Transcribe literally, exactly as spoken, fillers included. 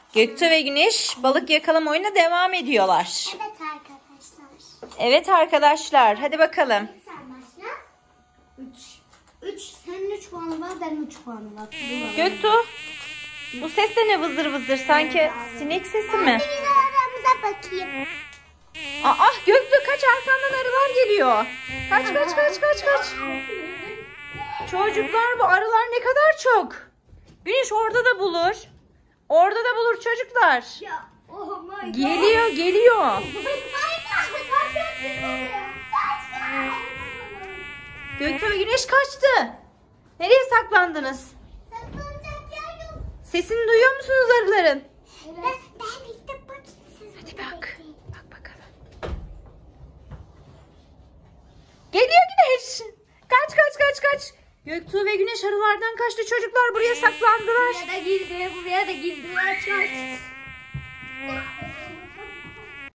Göktuğ ve Güneş balık yakalama oyununa devam ediyorlar. Evet arkadaşlar. Evet arkadaşlar, hadi bakalım. Sen başla. Üç. Üç. Senin üç puanı var, benim üç puanım var. Göktuğ, bu ses de ne vızır vızır? Sanki sinek sesi mi? Hadi yine aramıza bakayım. Aa, Göktuğ kaç, arkandan arılar geliyor. Kaç kaç kaç kaç kaç. Çocuklar, bu arılar ne kadar çok. Güneş orada da bulur. Orada da bulur çocuklar. Ya, oh my God. Geliyor geliyor. Göktuğ ve Güneş kaçtı. Nereye saklandınız? Saklanacak yer yok. Sesini duyuyor musunuz arıların? Ben, ben gidip bakayım siz. Hadi burada bak. bekleyin. Bak bakalım. Geliyor Güneş. Kaç kaç kaç kaç. Göktuğ ve Güneş arılardan kaçtı, çocuklar buraya saklandılar. Buraya da girdi, buraya da girdi. Aç aç.